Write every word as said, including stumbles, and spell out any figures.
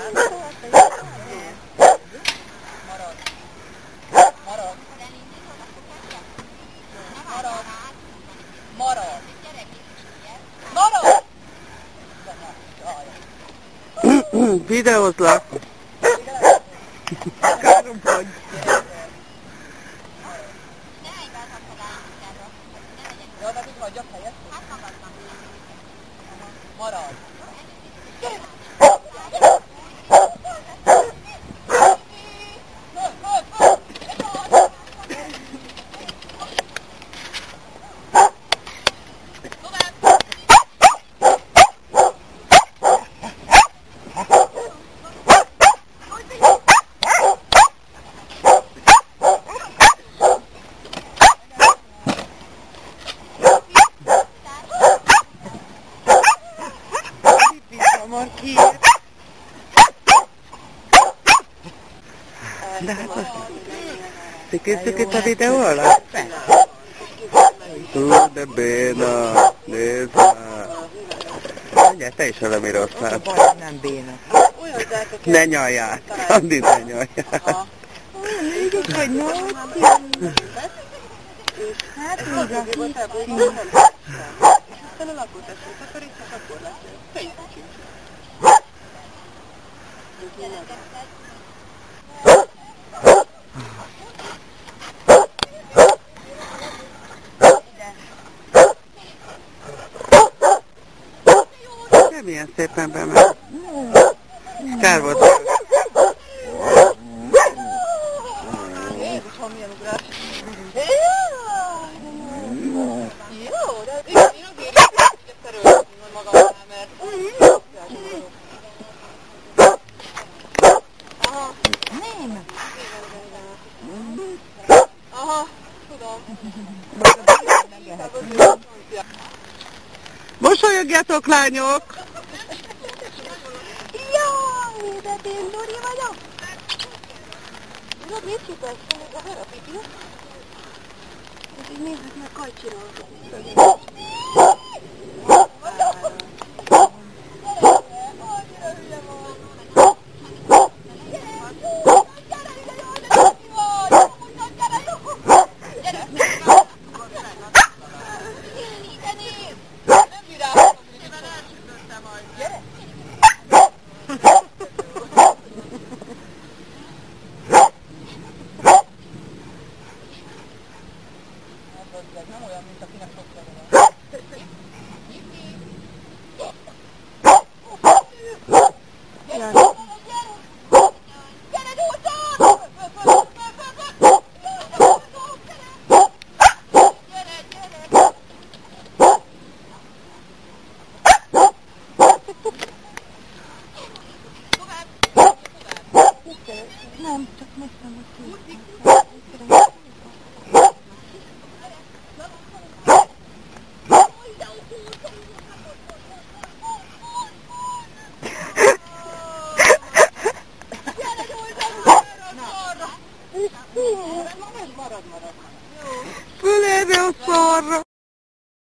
Marad. Marad. Marad. Marad. Marad! Videózlak. Károm, hogy. Jó, de mit hagyjak helyet? Marad. De hát most szikízzük itt a videó alatt? Hú, de béna, nézd már. Mindjárt te is valami rosszat. Nem béna. Ne nyaljál, Andi, ne nyaljál. Így, hogy nagy. Hát úgy a kicsi. Aztán a lakótestet takarítsuk, akkor lesz. Fejjük a kincsét. Nem ilyen szépen bemegy. Kár volt. Jézusom, milyen ugrás. Jó, de én azért is szerőzni magamnál, mert... Aha. Nem. Aha, tudom. Mosolyogjatok, lányok! Jaj, de én Dori vagyok. Tudod, mit csinálsz? A harapipi? Ez így nézzük meg kajcsiról. Nem olyan, mint akinek fogja van. Gyere, gyújtson! Gyere, gyere! Tovább! Tovább! Nem, csak megszem, hogy